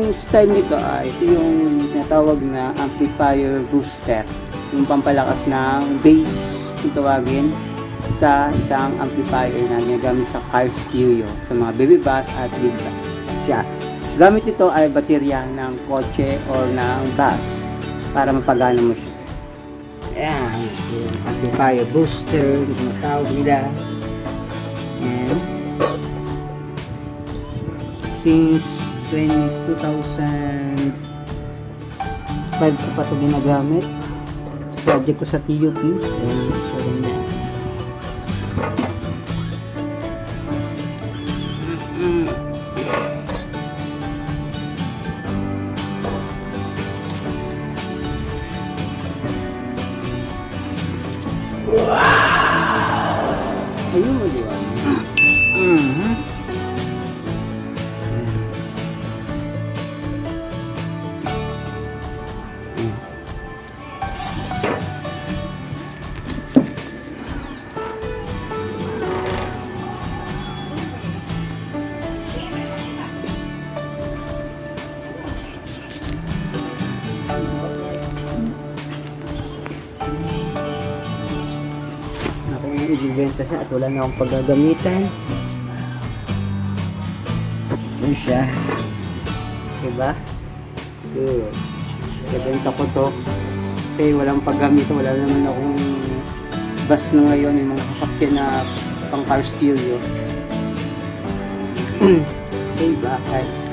Yung style nito ay ito yung tinatawag na amplifier booster, yung pampalakas ng bass kung tawagin sa isang amplifier na ginagamit sa car stereo sa mga baby bass at big bass. Yeah. Gamit ito ay baterya ng kotse or ng bus para mapagana mo siya. Ayan, yung amplifier booster, yung tawag nila. And since 2005 ko pa ito ginagamit. Project ko sa TUP. Ayan, so na. Ayun mo diba? Ibibenta siya at wala na akong paggagamitan. Yun siya, diba? Good. Ibibenta ko to kasi walang paggamitan, wala naman akong bus na ngayon, yung mga sasakyan na pang car stereo. Diba?